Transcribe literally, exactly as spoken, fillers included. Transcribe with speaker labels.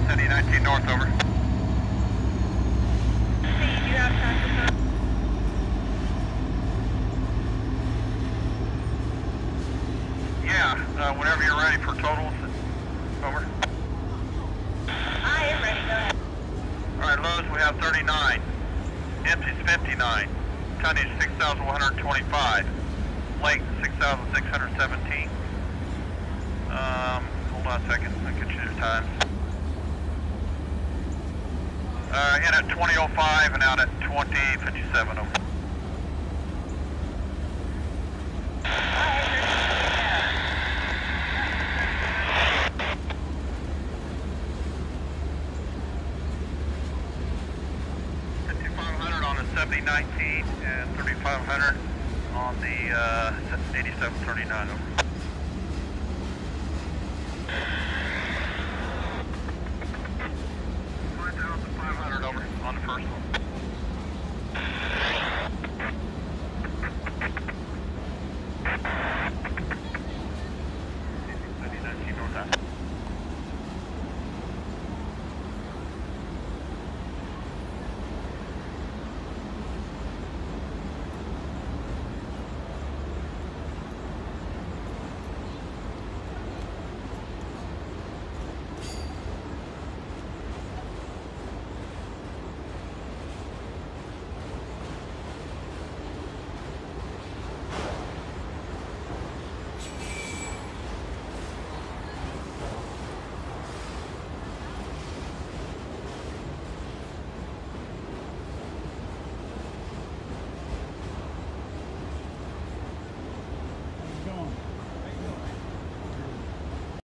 Speaker 1: seventy nineteen north, over.
Speaker 2: Steve, you have traffic on?
Speaker 1: Yeah, uh, whenever you're ready for totals, over.
Speaker 2: I am ready, go ahead.
Speaker 1: Alright, lows we have thirty-nine, empties fifty-nine, tonnage six thousand one hundred twenty-five, length six thousand six hundred seventeen. Um, hold on a second, I'll get you your times. Uh, in at twenty oh five and out at twenty fifty-seven, over. fifty-five hundred on the seventy nineteen and thirty-five hundred on the uh, eighty-seven thirty-nine, over.